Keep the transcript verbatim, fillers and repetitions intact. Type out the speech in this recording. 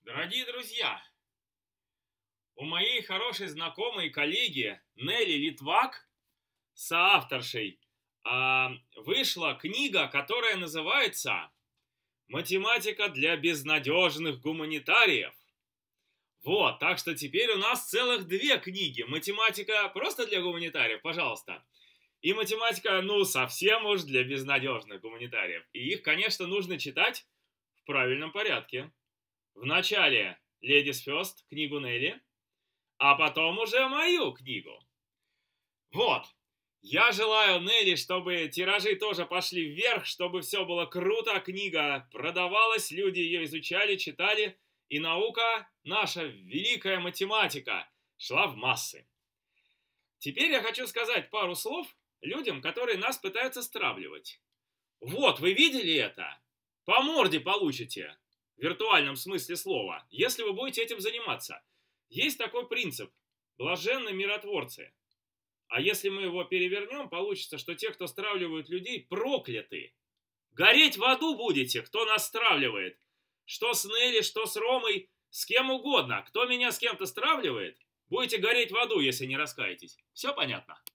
Дорогие друзья, у моей хорошей знакомой и коллеги Нелли Литвак, соавторшей, а, вышла книга, которая называется «Математика для безнадежных гуманитариев». Вот, так что теперь у нас целых две книги. Математика просто для гуманитариев, пожалуйста. И математика, ну, совсем уж для безнадежных гуманитариев. И их, конечно, нужно читать в правильном порядке. Вначале Ladies First, книгу Нелли, а потом уже мою книгу. Вот. Я желаю Нелли, чтобы тиражи тоже пошли вверх, чтобы все было круто, книга продавалась, люди ее изучали, читали, и наука, наша великая математика, шла в массы. Теперь я хочу сказать пару слов людям, которые нас пытаются стравливать. Вот, вы видели это? По морде получите. В виртуальном смысле слова, если вы будете этим заниматься. Есть такой принцип – блаженны миротворцы. А если мы его перевернем, получится, что те, кто стравливают людей, прокляты. Гореть в аду будете, кто нас стравливает. Что с Нелли, что с Ромой, с кем угодно. Кто меня с кем-то стравливает, будете гореть в аду, если не раскаетесь. Все понятно?